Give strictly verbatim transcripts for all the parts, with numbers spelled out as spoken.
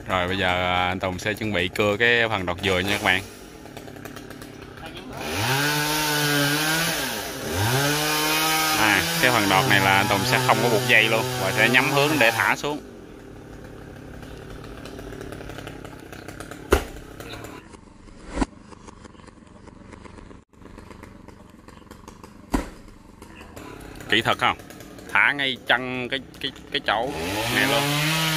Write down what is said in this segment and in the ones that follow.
Rồi bây giờ anh Tùng sẽ chuẩn bị cưa cái phần đọt dừa nha các bạn. À, cái phần đọt này là anh Tùng sẽ không có buộc dây luôn và sẽ nhắm hướng để thả xuống. Kỹ thuật không? Thả ngay chân cái cái cái chỗ này luôn.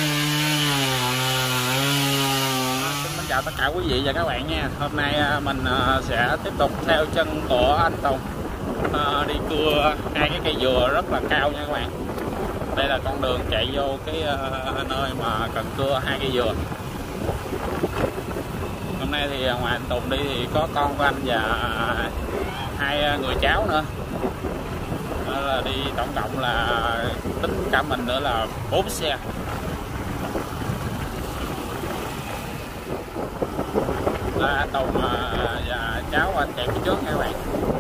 Xin chào tất cả quý vị và các bạn nha. Hôm nay mình sẽ tiếp tục theo chân của anh Tùng đi cưa hai cái cây dừa rất là cao nha các bạn. Đây là con đường chạy vô cái nơi mà cần cưa hai cây dừa. Hôm nay thì ngoài anh Tùng đi thì có con của anh và hai người cháu nữa. Đó là đi tổng cộng là tính cả mình nữa là bốn xe. Là anh Tùng và cháu anh chạy phía trước nha các bạn.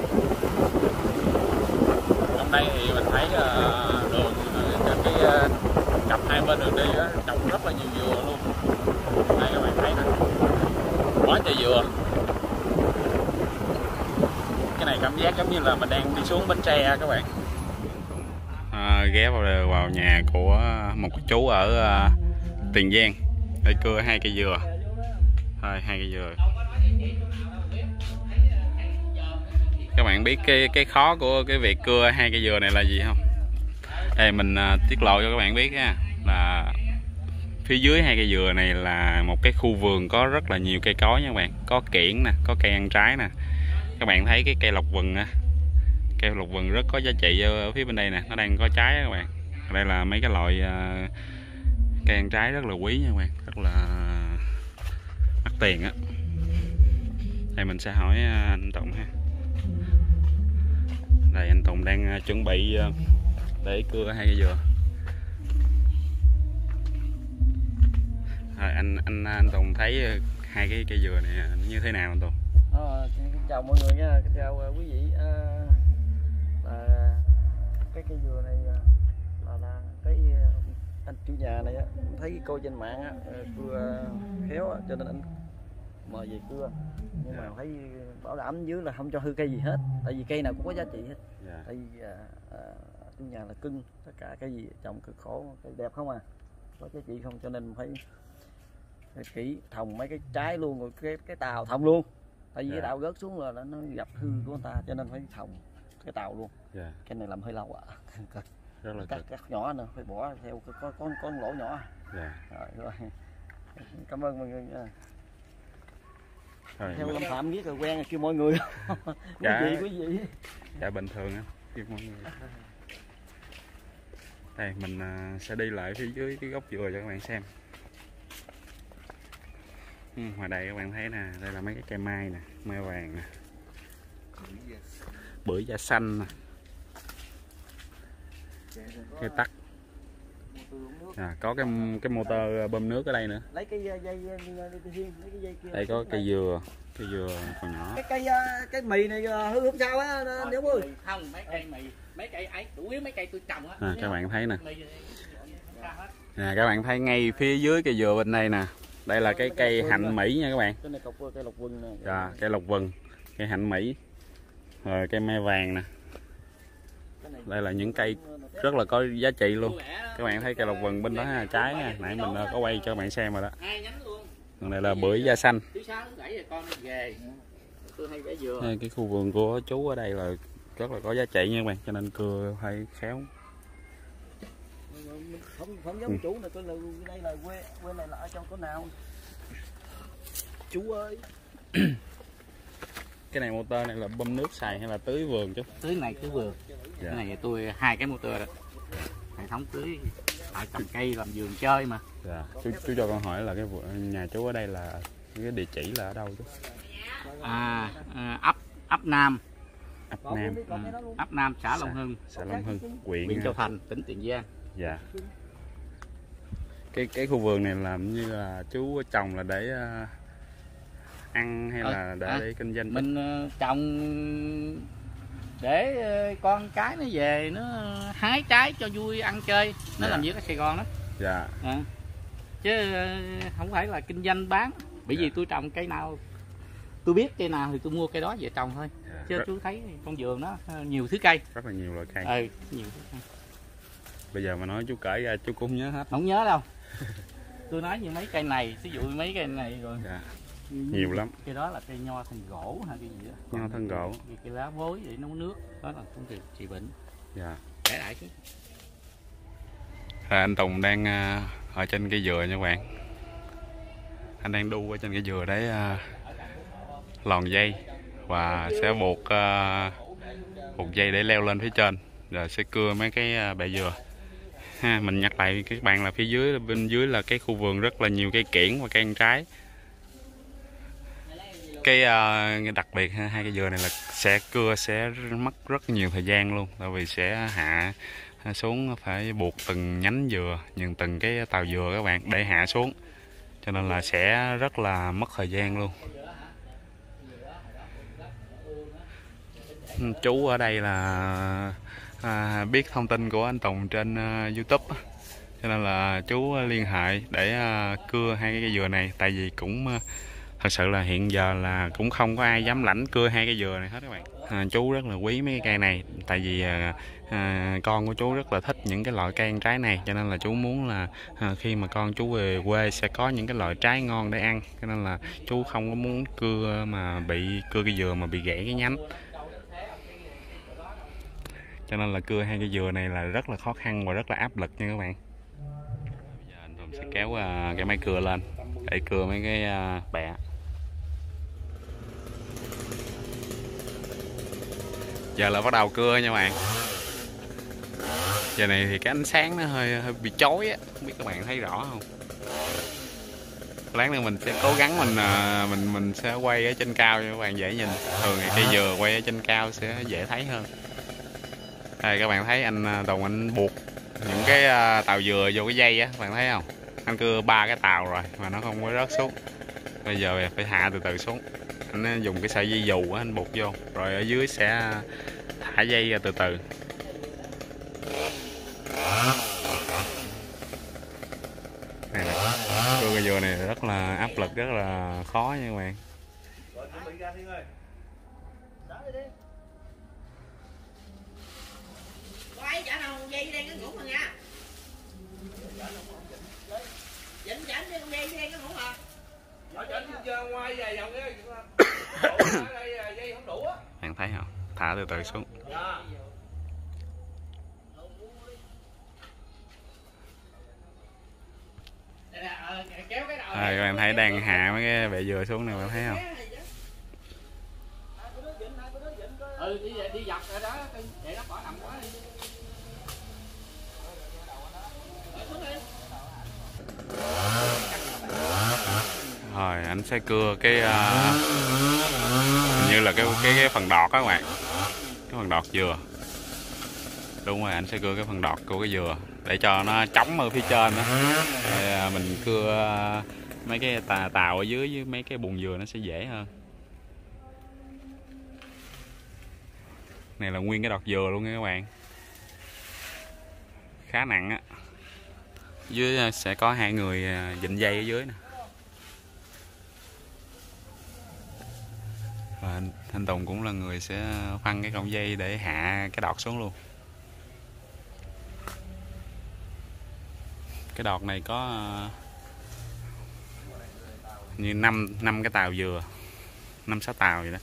Trong đây thì mình thấy đường cái cặp hai bên đường đi đó, trồng rất là nhiều dừa luôn. Đây các bạn thấy nè, quá trời dừa. Cái này cảm giác giống như là mình đang đi xuống Bến Tre các bạn. À, ghé vào vào nhà của một chú ở uh, Tiền Giang để cưa hai cây dừa. Thôi hai cây dừa. Các bạn biết cái cái khó của cái việc cưa hai cây dừa này là gì không? Đây mình uh, tiết lộ cho các bạn biết ha, là phía dưới hai cây dừa này là một cái khu vườn có rất là nhiều cây cối nha các bạn. Có kiển nè, có cây ăn trái nè. Các bạn thấy cái cây lộc vừng á, cây lộc vừng rất có giá trị ở phía bên đây nè, nó đang có trái các bạn. Đây là mấy cái loại uh, cây ăn trái rất là quý nha các bạn, rất là mắc tiền á. Đây mình sẽ hỏi anh Tùng ha. Đây anh Tùng đang chuẩn bị uh, để cưa hai cây dừa. Rồi anh anh anh Tùng thấy hai cái cây dừa này như thế nào anh Tùng? À, chào mọi người nha, chào quý vị. À, à, cái cây dừa này là, là cái anh chủ nhà này á, thấy coi trên mạng á, cưa khéo á, cho nên anh mời về cưa. Nhưng mà thấy bảo đảm dưới là không cho hư cây gì hết, tại vì cây nào cũng có giá trị hết. Yeah. Tại vì à, à, chủ nhà là cưng, tất cả cái gì trồng cực khổ, cây đẹp không à, có giá trị không, cho nên phải kỹ thòng mấy cái trái luôn, rồi cái cái tàu thòng luôn. Tại vì yeah. cái tàu rớt xuống là nó gặp hư của người ta, cho nên phải thòng cái tàu luôn. Yeah. Cái này làm hơi lâu ạ. À. Rất là cắt, cắt nhỏ nữa, phải bỏ theo có con con lỗ nhỏ. Yeah. Rồi, rồi. Cảm ơn mọi người nha. Rồi, theo Lâm Phạm biết rồi quen rồi kêu mọi người. Quý vị quý vị. Dạ bình thường á, kêu mọi người. Đây mình sẽ đi lại phía dưới cái gốc dừa cho các bạn xem. Ừ, ngoài đây các bạn thấy nè, đây là mấy cái cây mai nè, mai vàng nè, bưởi da xanh nè, cây tắc, à, có cái cái motor bơm nước ở đây nữa. Lấy cái dây dây đây có cây dừa, cây dừa còn nhỏ. Cái cây cái mì này hư không sao á nếu ơi. Không, mấy cây mì, mấy cây ấy, chủ yếu mấy cây tôi trồng á. À, các bạn thấy nè. Nè các bạn thấy ngay phía dưới cây dừa bên đây nè. Đây là cái cây hạnh Mỹ nha các bạn. Cái này cây lộc vừng nè. Dạ, cây lộc vừng, cây hạnh Mỹ. Rồi cây mai vàng nè. Đây là những cây rất là có giá trị luôn. Các bạn thấy cây lộc vừng bên đó là trái nha, nãy mình có quay cho các bạn xem rồi đó. Còn này là bưởi da xanh. Đây, cái khu vườn của chú ở đây là rất là có giá trị nha các bạn, cho nên cưa phải khéo. Không, không giống ừ. Chủ này, tôi là đây là quê quê này là ở trong chỗ nào chú ơi. Cái này motor này là bơm nước xài hay là tưới vườn chứ? Tưới này tưới vườn. Dạ. Cái này tôi hai cái motor đó, hệ thống tưới tại trồng cây làm vườn chơi mà. Dạ. Chú, chú cho con hỏi là cái nhà chú ở đây là cái địa chỉ là ở đâu chứ? À, ấp ấp Nam. Ấp Nam. Ừ. Ấp Nam xã Long Hưng. Xã Long Hưng, huyện huyện Châu Thành, tỉnh Tiền Giang. Dạ. Cái cái khu vườn này làm như là chú trồng là để uh, ăn hay là để, à, để kinh doanh? Mình uh, trồng để uh, con cái nó về nó hái trái cho vui ăn chơi, nó dạ. Làm việc ở Sài Gòn đó. Dạ. À. chứ không phải là kinh doanh bán. Bởi vì tôi trồng cây nào tôi biết cây nào thì tôi mua cây đó về trồng thôi. Chứ rất... chú thấy con vườn nó nhiều thứ cây, rất là nhiều loại cây. Ừ, nhiều thứ cây. Bây giờ mà nói chú kể ra chú cũng không nhớ hết. Không nhớ đâu. Tôi nói như mấy cây này, ví dụ mấy cây này rồi. Dạ. Nhiều lắm. Cây đó là cây nho thân gỗ hay cái gì đó. Nho thân gỗ. Cây, cây lá vối để nấu nước, đó là công việc trị bệnh. Dạ. Để lại chứ. À, anh Tùng đang uh, ở trên cây dừa nha các bạn. Anh đang đu ở trên cây dừa để uh, lòn dây và sẽ buộc uh, buộc dây để leo lên phía trên, rồi sẽ cưa mấy cái uh, bẹ dừa. Ha, mình nhắc lại các bạn là phía dưới, bên dưới là cái khu vườn rất là nhiều cây kiểng và cây ăn trái. Cái uh, đặc biệt hai cây dừa này là sẽ cưa sẽ mất rất nhiều thời gian luôn, tại vì sẽ hạ xuống phải buộc từng nhánh dừa, những từng cái tàu dừa các bạn để hạ xuống, cho nên là sẽ rất là mất thời gian luôn. Chú ở đây là à, biết thông tin của anh Tùng trên uh, YouTube, cho nên là chú liên hệ để uh, cưa hai cái cây dừa này, tại vì cũng uh, thật sự là hiện giờ là cũng không có ai dám lãnh cưa hai cây dừa này hết các bạn. À, chú rất là quý mấy cái cây này, tại vì à, à, con của chú rất là thích những cái loại cây ăn trái này, cho nên là chú muốn là à, khi mà con chú về quê sẽ có những cái loại trái ngon để ăn, cho nên là chú không có muốn cưa mà bị cưa cây dừa mà bị gãy cái nhánh, cho nên là cưa hai cây dừa này là rất là khó khăn và rất là áp lực nha các bạn. Bây giờ anh Tùng sẽ kéo uh, cái máy cưa lên để cưa mấy cái uh, bẹ. Giờ là bắt đầu cưa nha các bạn. Giờ này thì cái ánh sáng nó hơi hơi bị chói á, không biết các bạn thấy rõ không. Lát nữa mình sẽ cố gắng mình mình mình sẽ quay ở trên cao cho các bạn dễ nhìn. Thường thì cây dừa quay ở trên cao sẽ dễ thấy hơn. Đây các bạn thấy anh Tùng anh buộc những cái tàu dừa vô cái dây á, các bạn thấy không? Anh cưa ba cái tàu rồi mà nó không có rớt xuống. Bây giờ phải hạ từ từ xuống. Anh dùng cái sợi dây dù anh buộc vô, rồi ở dưới sẽ thả dây ra từ từ. Này nè, cưa cây dừa này rất là áp lực, rất là khó nha các bạn. Quay chả nào dây đen cái ngủ mà nha. Dịnh chảnh đi con dây đen cái ngủ mà. Ở trên ngoài về vòng cái dây không đủ á. Bạn thấy không? Thả từ từ xuống. À, các bạn thấy đang hạ mấy cái bẹ dừa xuống này, bạn thấy không? Ừ, đi, đi dọc rồi đó, để nó bỏ nằm quá đi. Rồi anh sẽ cưa cái uh, như là cái cái cái phần đọt các bạn, cái phần đọt dừa. Đúng rồi, anh sẽ cưa cái phần đọt của cái dừa để cho nó chống ở phía trên đó. Rồi mình cưa mấy cái tà tàu ở dưới với mấy cái bùn dừa nó sẽ dễ hơn. Này là nguyên cái đọt dừa luôn nha các bạn, khá nặng á. Dưới sẽ có hai người dịnh dây ở dưới nè. Và anh, anh Tùng cũng là người sẽ phăng cái cọng dây để hạ cái đọt xuống luôn. Cái đọt này có như năm năm cái tàu dừa, năm sáu tàu vậy đó.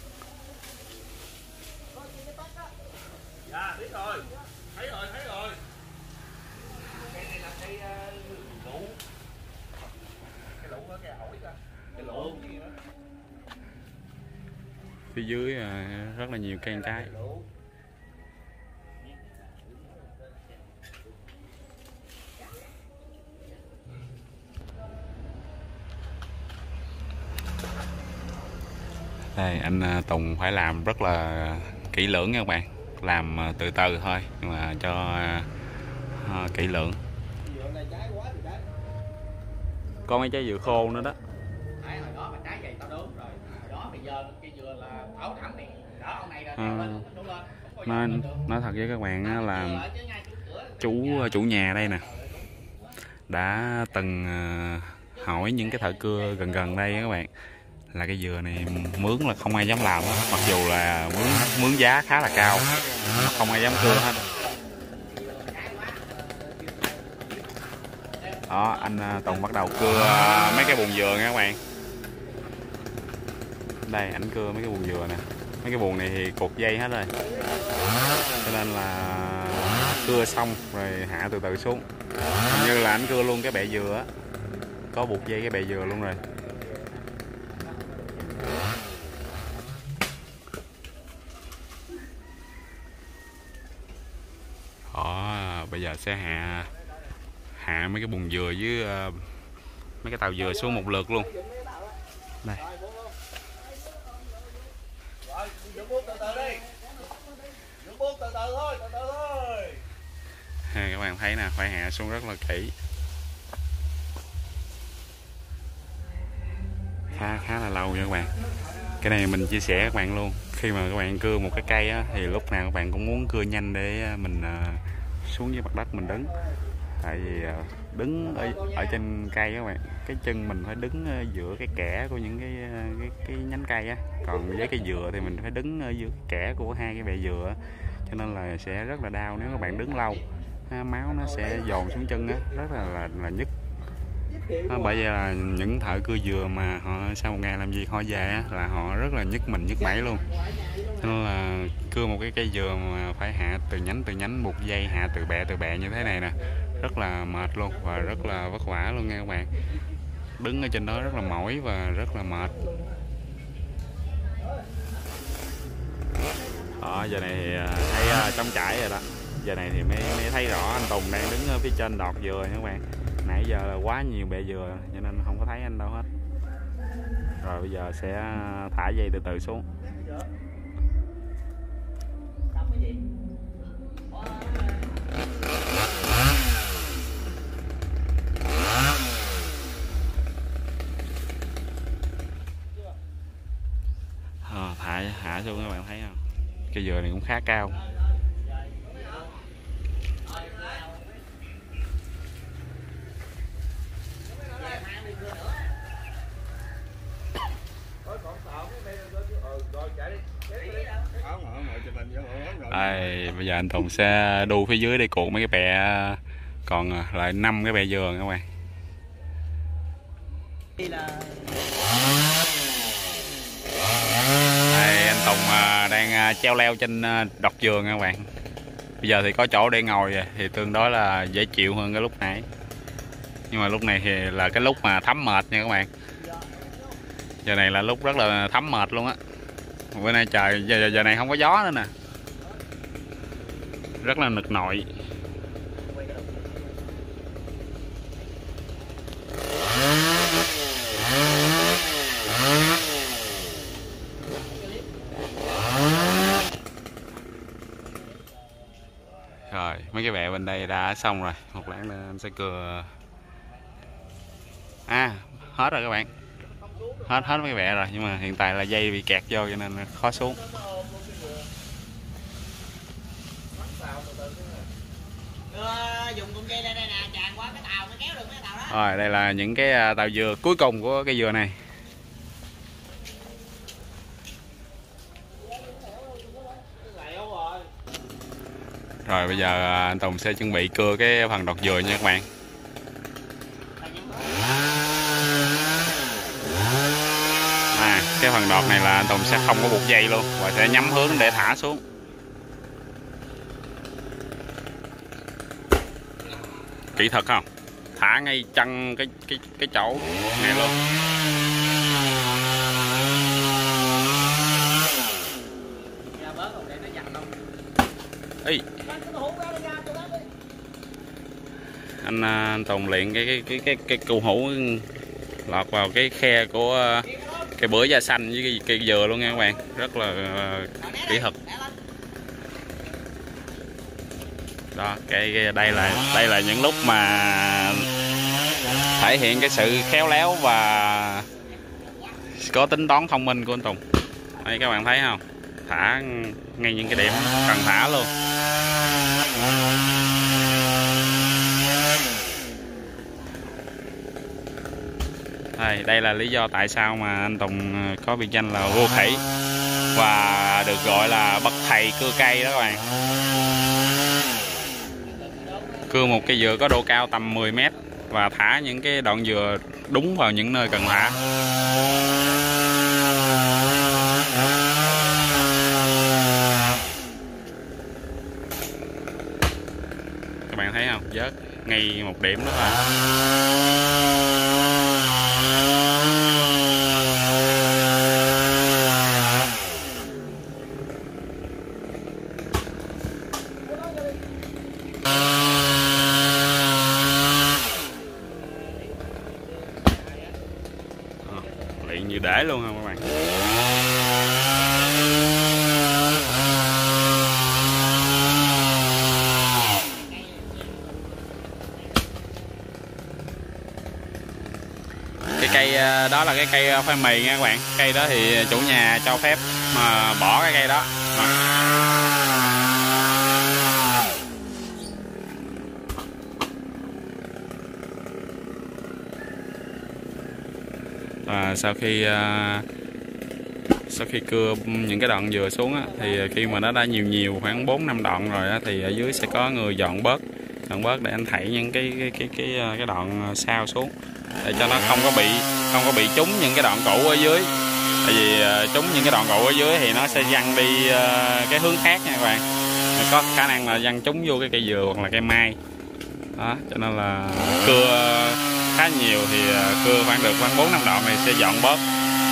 Dạ, biết rồi. Thấy rồi, thấy rồi. Cây này là cây lũ. Cái lũ đó, cây ổi đó. Cái lũ gì đó. Phía dưới rất là nhiều cây ăn trái. Đây, anh Tùng phải làm rất là kỹ lưỡng nha các bạn, làm từ từ thôi nhưng mà cho uh, kỹ lưỡng. Có mấy trái dừa khô nữa đó. Nó nói thật với các bạn là chủ chủ nhà đây nè đã từng hỏi những cái thợ cưa gần gần đây các bạn, là cái dừa này mướn là không ai dám làm hết, mặc dù là mướn mướn giá khá là cao, không ai dám cưa hết. Đó, anh Tùng bắt đầu cưa mấy cái buồng dừa nha các bạn. Đây, ảnh cưa mấy cái buồng dừa nè. Mấy cái buồng này thì cột dây hết rồi, cho nên là cưa xong rồi hạ từ từ xuống. Hình như là ảnh cưa luôn cái bẹ dừa á, có buộc dây cái bẹ dừa luôn rồi. Đó, bây giờ sẽ hạ hạ mấy cái buồng dừa với uh, mấy cái tàu dừa xuống một lượt luôn. Đây. Ha, các bạn thấy nè, phải hạ xuống rất là kỹ, khá khá là lâu nha các bạn. Cái này mình chia sẻ các bạn luôn, khi mà các bạn cưa một cái cây á, thì lúc nào các bạn cũng muốn cưa nhanh để mình uh, xuống dưới mặt đất mình đứng. Tại vì uh, đứng ở, ở trên cây các bạn, cái chân mình phải đứng uh, giữa cái kẽ của những cái, uh, cái cái nhánh cây á, còn với cái dừa thì mình phải đứng ở giữa cái kẽ của hai cái bẹ dừa, cho nên là sẽ rất là đau nếu các bạn đứng lâu. Ha, máu nó sẽ dồn xuống chân á, rất là là, là nhức. À, bởi vậy là những thợ cưa dừa mà họ sau một ngày làm việc họ về á, là họ rất là nhức mình nhức mẩy luôn. Nên là cưa một cái cây dừa mà phải hạ từ nhánh từ nhánh, buộc dây hạ từ bẹ từ bẹ như thế này nè, rất là mệt luôn và rất là vất vả luôn nha các bạn. Đứng ở trên đó rất là mỏi và rất là mệt. Đó, giờ này thì thấy trống trải rồi đó. Giờ này thì mới, mới thấy rõ anh Tùng đang đứng ở phía trên đọt dừa nha các bạn. Nãy giờ là quá nhiều bẹ dừa cho nên không có thấy anh đâu hết. Rồi bây giờ sẽ thả dây từ từ xuống. À, thả hạ xuống các bạn thấy không? Cây dừa này cũng khá cao. Đây, bây giờ anh Tùng sẽ đu phía dưới để cuộn mấy cái bẹ còn lại năm cái bẹ dừa các bạn. Đây, anh Tùng đang treo leo trên đọt dừa các bạn. Bây giờ thì có chỗ để ngồi rồi, thì tương đối là dễ chịu hơn cái lúc nãy. Nhưng mà lúc này thì là cái lúc mà thấm mệt nha các bạn. Giờ này là lúc rất là thấm mệt luôn á. Bữa nay trời giờ, giờ này không có gió nữa nè, rất là nực nội. Rồi mấy cái bẹ bên đây đã xong rồi, một lát nữa anh sẽ cưa. À, hết rồi các bạn, hết hết mấy cái bẹ rồi, nhưng mà hiện tại là dây bị kẹt vô cho nên khó xuống. Rồi đây là những cái tàu dừa cuối cùng của cái dừa này. Rồi bây giờ anh Tùng sẽ chuẩn bị cưa cái phần đọt dừa nha các bạn. À, cái phần đọt này là anh Tùng sẽ không có buộc dây luôn và sẽ nhắm hướng để thả xuống. Kỹ thuật không? Thả ngay chân cái cái cái chỗ này luôn. Ý. Anh, anh Tùng luyện cái cái cái cái cái cù hũ lọt vào cái khe của cái bưởi da xanh với cái cây dừa luôn nha các bạn, rất là uh, kỹ thuật. Đó, cái, cái đây là đây là những lúc mà thể hiện cái sự khéo léo và có tính toán thông minh của anh Tùng. Đây các bạn thấy không? Thả ngay những cái điểm cần thả luôn. Đây, đây là lý do tại sao mà anh Tùng có biệt danh là vua khỉ và được gọi là bậc thầy cưa cây đó các bạn. Cưa một cây dừa có độ cao tầm mười mét và thả những cái đoạn dừa đúng vào những nơi cần thả. Các bạn thấy không? Vớt ngay một điểm đó là luyện như để luôn không các bạn. Cái cây đó là cái cây khoai mì nha các bạn. Cây đó thì chủ nhà cho phép mà bỏ cái cây đó. Và sau khi uh, sau khi cưa những cái đoạn dừa xuống á, thì khi mà nó đã nhiều nhiều khoảng bốn năm đoạn rồi á, thì ở dưới sẽ có người dọn bớt dọn bớt để anh thảy những cái cái cái cái cái đoạn sau xuống để cho nó không có bị không có bị trúng những cái đoạn cũ ở dưới. Tại vì uh, trúng những cái đoạn cũ ở dưới thì nó sẽ văng đi uh, cái hướng khác nha các bạn. Có khả năng là văng trúng vô cái cây dừa hoặc là cây mai đó, cho nên là cưa khá nhiều thì cưa khoảng được khoảng bốn năm đoạn này sẽ dọn bớt.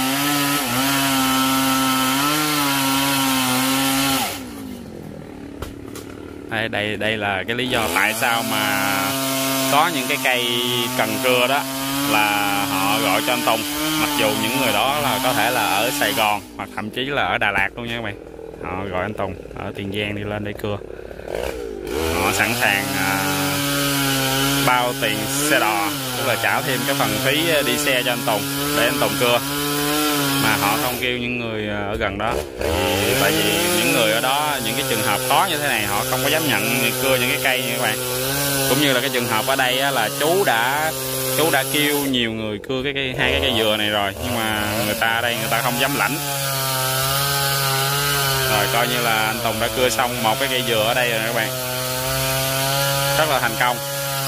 Đây, đây đây là cái lý do tại sao mà có những cái cây cần cưa đó là họ gọi cho anh Tùng, mặc dù những người đó là có thể là ở Sài Gòn hoặc thậm chí là ở Đà Lạt luôn nha các bạn. Họ gọi anh Tùng ở Tiền Giang đi lên để cưa, họ sẵn sàng à, bao tiền xe đò, tức là trả thêm cái phần phí đi xe cho anh Tùng để anh Tùng cưa, mà họ không kêu những người ở gần đó. Thì tại vì những người ở đó, những cái trường hợp khó như thế này họ không có dám nhận cưa những cái cây nha các bạn. Cũng như là cái trường hợp ở đây á, là chú đã chú đã kêu nhiều người cưa cái cây, hai cái cây dừa này rồi, nhưng mà người ta ở đây người ta không dám lãnh. Rồi coi như là anh Tùng đã cưa xong một cái cây dừa ở đây rồi các bạn, rất là thành công.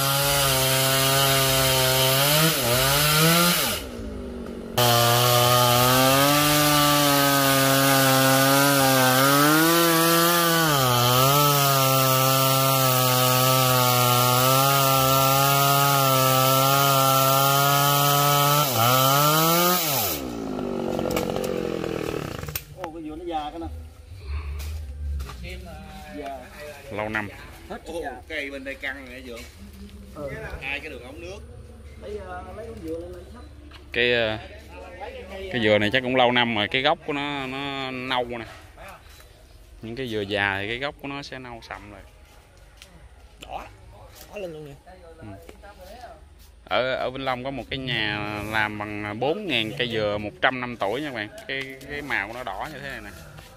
Lâu năm. Ồ, cây bên đây căng này Dượng. Ừ. Hai cái đường ống nước. Cái cái dừa này chắc cũng lâu năm rồi, cái gốc của nó nó nâu nè. Những cái dừa già thì cái gốc của nó sẽ nâu sậm rồi. Đỏ. Đỏ lên luôn nè. Ừ. Ở ở Vĩnh Long có một cái nhà làm bằng bốn nghìn cây dừa một trăm năm tuổi nha các bạn. Cái cái màu của nó đỏ như thế này nè.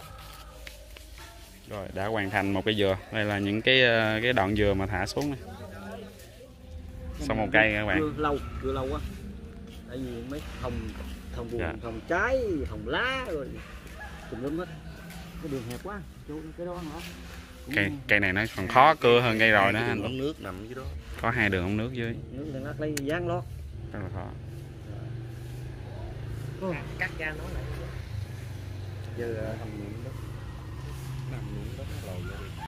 Rồi đã hoàn thành một cây dừa. Đây là những cái cái đoạn dừa mà thả xuống này. Xong một cây các bạn. Chưa lâu, chưa lâu quá. Tại vì mấy thòng thòng buồn, dạ. thòng trái, thòng lá rồi tùm lum hết. Cái đường hẹp quá, chỗ cái đó hả? Cây cây này nó còn khó cưa hơn cây rồi nữa anh. Ống nước nằm dưới đó. Có hai đường ống nước dưới. Nước này nó lấy dán lót. Rất là khó. Cắt ra nó lại. Giờ thòng